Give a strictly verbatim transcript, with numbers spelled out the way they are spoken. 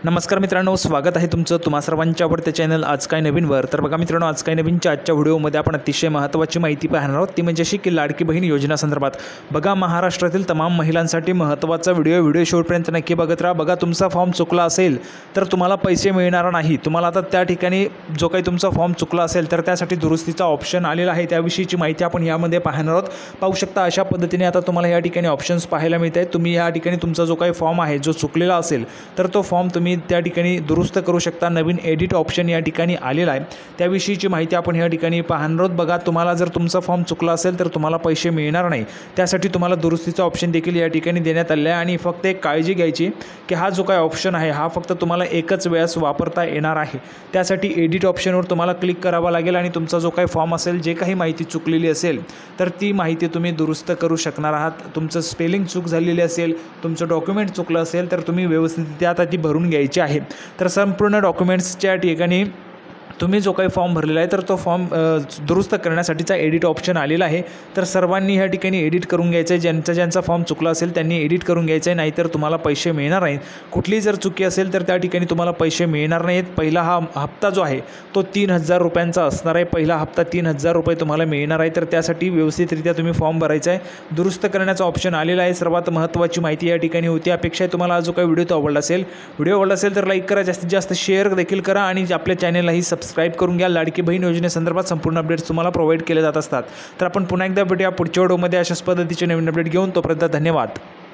नमस्कार मित्रांनो, स्वागत आहे तुमचं तुम्हा सर्वांच्या आवडत्या चॅनल आज काय नवीनवर। तर बघा मित्रांनो, आज काय नवीनच्या आजच्या व्हिडिओमध्ये आपण अतिशय महत्त्वाची माहिती पाहणार आहोत, ती म्हणजे अशी की लाडकी बहीण योजना संदर्भात। बघा, महाराष्ट्रातील तमाम महिलांसाठी महत्त्वाचा व्हिडिओ व्हिडिओ शेवटपर्यंत नक्की बघत राहा। बघा, तुमचा फॉर्म चुकला असेल तर तुम्हाला पैसे मिळणार नाही। तुम्हाला आता त्या ठिकाणी जो काही तुमचा फॉर्म चुकला असेल तर त्यासाठी दुरुस्तीचा ऑप्शन आलेला आहे, त्याविषयीची माहिती आपण यामध्ये पाहणार आहोत। पाहू शकता अशा पद्धतीने आता तुम्हाला या ठिकाणी ऑप्शन्स पाहायला मिळत आहेत। तुम्ही या ठिकाणी तुमचा जो काही फॉर्म आहे जो चुकलेला असेल तर तो फॉर्म तुम्ही त्या ठिकाणी दुरुस्त करू शकता। नवीन एडिट ऑप्शन या ठिकाणी आलेला आहे, त्याविषयीची माहिती आपण या ठिकाणी पाहणार आहोत। बघा, तुम्हाला जर तुमचा फॉर्म चुकला असेल तर तुम्हाला पैसे मिळणार नाही, त्यासाठी तुम्हाला दुरुस्तीचा ऑप्शन देखील या ठिकाणी देण्यात आले आहे। आणि फक्त एक काळजी घ्यायची की हा जो काही ऑप्शन आहे हा फक्त तुम्हाला एकच वेळेस वापरता येणार आहे। त्यासाठी एडिट ऑप्शनवर तुम्हाला क्लिक करावं लागेल आणि तुमचा जो काही फॉर्म असेल, जे काही माहिती चुकलेली असेल तर ती माहिती तुम्ही दुरुस्त करू शकणार आहात। तुमचं स्पेलिंग चूक झालेली असेल, तुमचं डॉक्युमेंट चुकलं असेल तर तुम्ही व्यवस्थित त्यात ती भरून घ्यायची आहे। तर संपूर्ण डॉक्युमेंट्सच्या ठिकाणी तुम्ही जो काही फॉर्म भरलेला आहे तर तो फॉर्म दुरुस्त करण्यासाठीचा एडिट ऑप्शन आलेला आहे। तर सर्वांनी ह्या ठिकाणी एडिट करून घ्यायचं आहे। ज्यांचा ज्यांचा फॉर्म चुकला असेल त्यांनी एडिट करून घ्यायचं आहे, नाहीतर तुम्हाला पैसे मिळणार नाहीत। कुठली जर चुकी असेल तर त्या ठिकाणी तुम्हाला पैसे मिळणार नाहीत। पहिला हा हप्ता जो आहे तो तीन हजार रुपयांचा असणार आहे। पहिला हप्ता तीन हजार रुपये तुम्हाला मिळणार आहे। तर त्यासाठी व्यवस्थितरित्या तुम्ही फॉर्म भरायचा आहे। दुरुस्त करण्याचा ऑप्शन आलेला आहे। सर्वात महत्त्वाची माहिती या ठिकाणी होती। अपेक्षा आहे तुम्हाला जो काही व्हिडिओ तो आवडला असेल व्हिडिओ आवडला असेल तर लाईक करा, जास्तीत जास्त शेअर देखील करा आणि आपल्या चॅनललाही सबस्क्राईब करून घ्या। लाडकी बहीण योजनेसंदर्भात संपूर्ण अपडेट्स तुम्हाला प्रोव्हाइड केले जात असतात। तर आपण पुन्हा एकदा भेटूया पुढच्या व्हिडिओमध्ये अशाच पद्धतीचे नवीन अपडेट घेऊन। तोपर्यंत धन्यवाद।